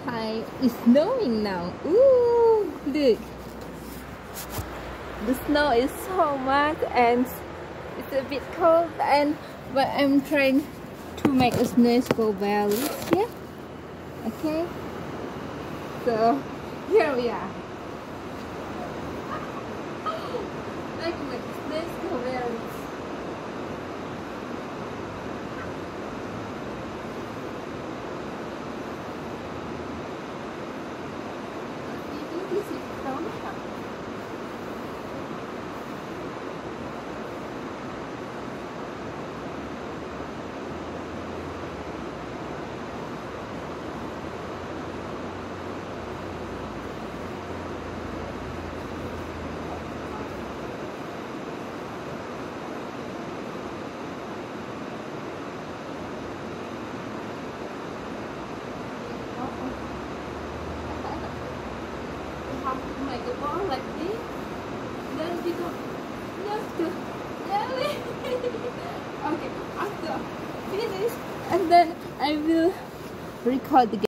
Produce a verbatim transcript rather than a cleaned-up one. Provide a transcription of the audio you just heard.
Hi, it's snowing now. Ooh, look. The snow is so much and it's a bit cold, and but I'm trying to make a snowball valley. Yeah. Okay. So here we are. Like make snowball valley. This is brown. To make a ball like this, then we go just to jelly. Okay, after finish, and then I will record the game.